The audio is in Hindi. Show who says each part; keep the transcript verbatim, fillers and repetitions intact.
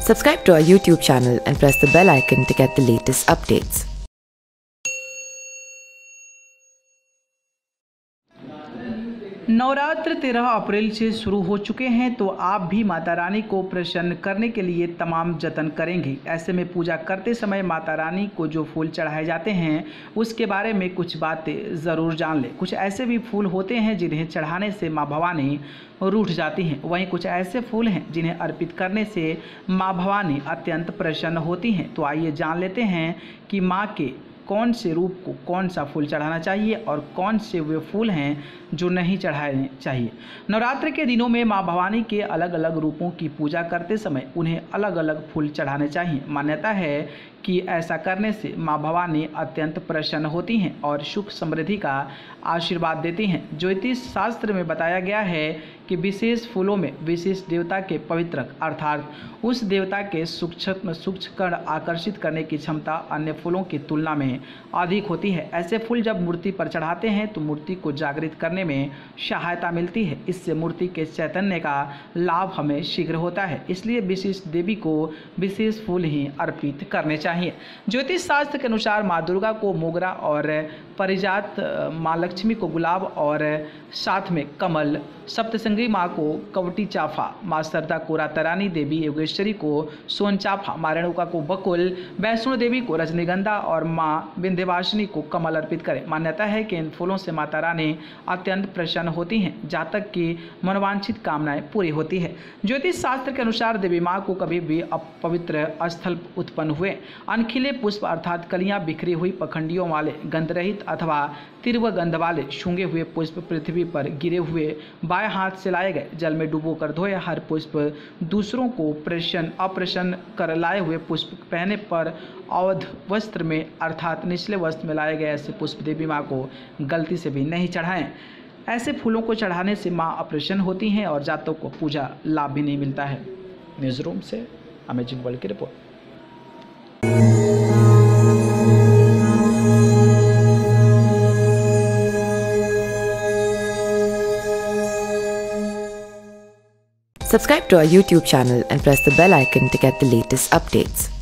Speaker 1: Subscribe to our YouTube channel and press the bell icon to get the latest updates.
Speaker 2: Navratra तेरह अप्रैल से शुरू हो चुके हैं, तो आप भी माता रानी को प्रसन्न करने के लिए तमाम जतन करेंगे। ऐसे में पूजा करते समय माता रानी को जो फूल चढ़ाए जाते हैं उसके बारे में कुछ बातें ज़रूर जान लें। कुछ ऐसे भी फूल होते हैं जिन्हें चढ़ाने से माँ भवानी रूठ जाती हैं। वहीं कुछ ऐसे फूल हैं जिन्हें अर्पित करने से माँ भवानी अत्यंत प्रसन्न होती हैं। तो आइए जान लेते हैं कि माँ के कौन से रूप को कौन सा फूल चढ़ाना चाहिए और कौन से वे फूल हैं जो नहीं चढ़ाने चाहिए। नवरात्र के दिनों में मां भवानी के अलग अलग रूपों की पूजा करते समय उन्हें अलग अलग फूल चढ़ाने चाहिए। मान्यता है कि ऐसा करने से मां भवानी अत्यंत प्रसन्न होती हैं और सुख समृद्धि का आशीर्वाद देती हैं। ज्योतिष शास्त्र में बताया गया है कि विशेष फूलों में विशेष देवता के पवित्र अर्थात उस देवता के सूक्ष्म सूक्ष्म कण आकर्षित करने की क्षमता अन्य फूलों की तुलना में अधिक होती है। ऐसे फूल जब मूर्ति पर चढ़ाते हैं तो मूर्ति को जागृत करने में सहायता मिलती है। इससे मूर्ति के चैतन्य का लाभ हमें शीघ्र होता है। इसलिए विशेष देवी को विशेष फूल ही अर्पित करने चाहिए। ज्योतिष शास्त्र के अनुसार माँ दुर्गा को मोगरा और परिजात, माँ लक्ष्मी को गुलाब और साथ में कमल, सप्तसंगी माँ को कवटी चाफा, माँ सरदा को रातारानी देवी, योगेश्वरी को सोन चाफा, माँ रेणुका को बकुल, वैष्णो देवी को रजनीगंधा और माँ विंध्यवासिनी को कमल अर्पित करें। मान्यता है कि इन फूलों से माता रानी अत्यंत प्रसन्न होती हैं, जहाँ तक कि मनोवांछित कामनाएं पूरी होती है। ज्योतिष शास्त्र के अनुसार देवी माँ को कभी भी अपवित्र स्थल उत्पन्न हुए अनखिले पुष्प अर्थात कलियां बिखरी हुई पखंडियों वाले गंध रहित अथवा तीव्र गंध वाले सूंघे हुए पुष्प पृथ्वी पर गिरे हुए बाएं हाथ से लाए गए जल में डुबो कर धोए हर पुष्प दूसरों को प्रसन्न अप्रसन्न कर लाए हुए पुष्प पहने पर अवध वस्त्र में अर्थात निचले वस्त्र में लाए गए ऐसे पुष्प देवी माँ को गलती से भी नहीं चढ़ाएं। ऐसे फूलों को चढ़ाने से माँ अप्रसन्न होती हैं और जातकों को पूजा लाभ भी नहीं मिलता है। न्यूज़ रूम से अमेजिंग वर्ल्ड की रिपोर्ट।
Speaker 1: Subscribe to our YouTube channel and press the bell icon to get the latest updates.